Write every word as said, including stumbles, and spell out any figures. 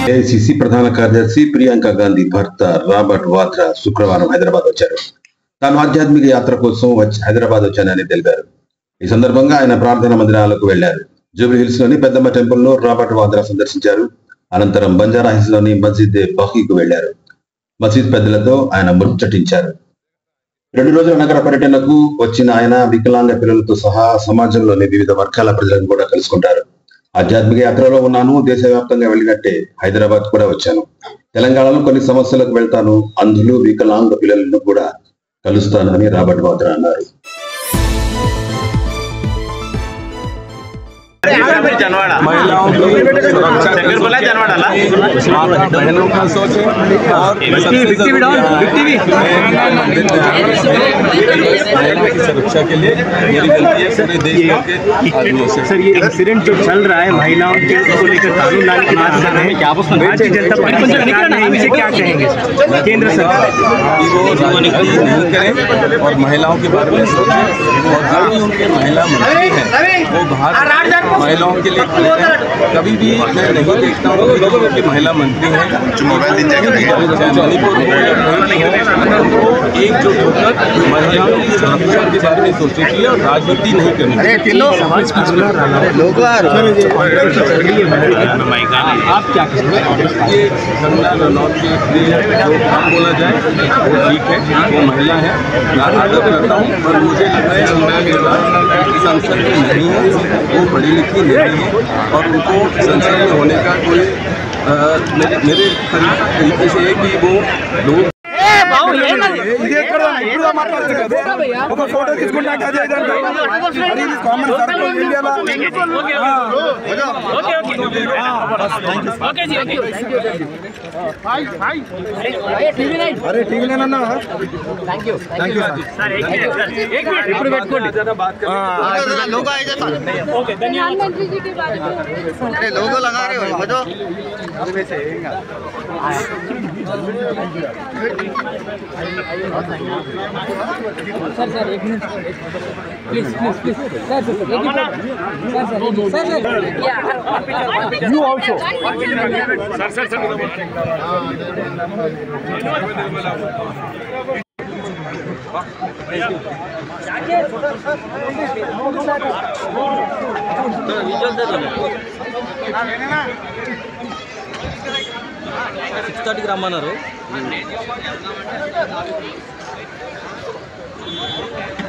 AICC ప్రధాన కార్యదర్శి ప్రియాంక గాంధీ భర్త రాబర్ట్ వాద్రా శుక్రవారం హైదరాబాద్ వచ్చారు. తాను ఆధ్యాత్మిక యాత్ర కోసం వచ్చి హైదరాబాద్ వచ్చానని తెలిపారు. ఈ సందర్భంగా ఆయన ప్రార్థనా మందిరాలకు వెళ్లారు. జూబ్లీ హిల్స్ లోని పెద్దమ్మ టెంపుల్ లో రాబర్ట్ వాద్రా సందర్శించారు. అనంతరం బంజారా హిల్స్ లోని మస్జిద్ బహీకు వెళ్లారు. మసీద్ పెద్దలతో ఆయన ముచ్చటించారు. రెండు రోజుల నగర పర్యటనకు వచ్చిన ఆయన వికలాంగ పిల్లలతో సహా సమాజంలోని వివిధ వర్గాల ప్రజలను కూడా కలుసుకుంటారు. ఆధ్యాత్మిక యాత్రలో ఉన్నాను, దేశవ్యాప్తంగా వెళ్ళినట్టే హైదరాబాద్ కూడా వచ్చాను. తెలంగాణలో కొన్ని సమస్యలకు వెళ్తాను, అంధులు వికలాంగ పిల్లలను కూడా కలుస్తాను అని రాబర్ట్ వాద్రా అన్నారు. महिलाओं की सुरक्षा बहनों का सोच है और की सुरक्षा के लिए मेरी विनती है पूरे देश के आदमियों से। सर, ये इंसिडेंट जो चल रहा है महिलाओं के को लेकर कानून लाने की बात कर रहे हैं, क्या भारतीय जनता पार्टी से क्या कहेंगे केंद्र सरकार कि वो राजनीति नहीं करें और महिलाओं के बारे में सोचें, और जो भी उनके महिला मंत्री हैं वो बाहर महिलाओं के लिए खड़े हैं। कभी भी मैं नहीं देखता हूँ कि जो उनके महिला मंत्री हैं मणिपुर एकजुट होकर महिलाओं की सुरक्षा के बारे में सोचनी चाहिए और राजनीति नहीं करनी चाहिए। आप क्या कहेंगे? ये कंगना रनौत के लिए जो काम बोला जाए वो ठीक है, वो महिला है, मैं आदर करता हूँ, पर मुझे लगता है कि संसद में नहीं है, वो पढ़ी लिखी नहीं है और उनको संसद में होने का कोई आ, मेरे, मेरे तरीके से है कि वो लोग फोटो తీసుకుంటా కామన్ సర్కిల్ ఇండియాలో okay okay okay ji thank you भाई भाई अरे टीवी लेना ना thank you thank you sir एक मिनट एक मिनट ఇప్పుడు పెట్టుకోండి जरा बात कर लोगो आएगा सर ओके प्रधानमंत्री जी के बारे में अरे लोगो लगा रहे हो बजो अरे से आएगा सर सर एक minute please please please sir sir एक minute sir sir sir you also sir sir sir six థర్టీకి రమ్మన్నారు.